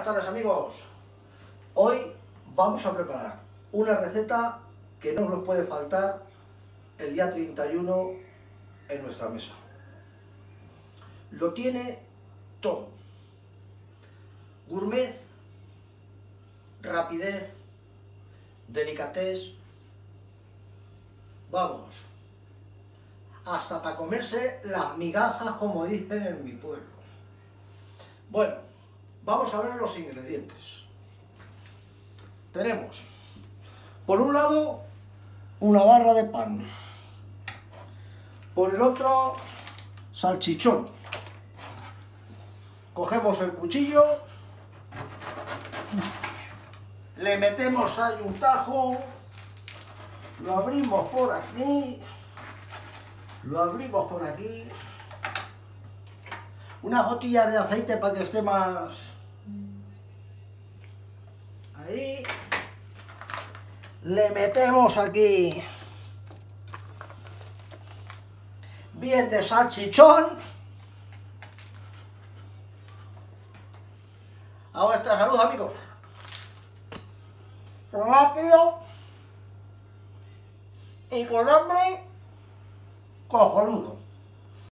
tardes, amigos. Hoy vamos a preparar una receta que no nos puede faltar el día 31 en nuestra mesa. Lo tiene todo: gourmet, rapidez, delicatez, vamos, hasta para comerse las migajas, como dicen en mi pueblo. Bueno, vamos a ver los ingredientes. Tenemos, por un lado, una barra de pan, por el otro, salchichón. Cogemos el cuchillo, le metemos ahí un tajo, lo abrimos por aquí, lo abrimos por aquí, unas gotillas de aceite para que esté más ahí, le metemos aquí bien de salchichón a vuestra salud, amigos. Rápido y con hambre cojonudo.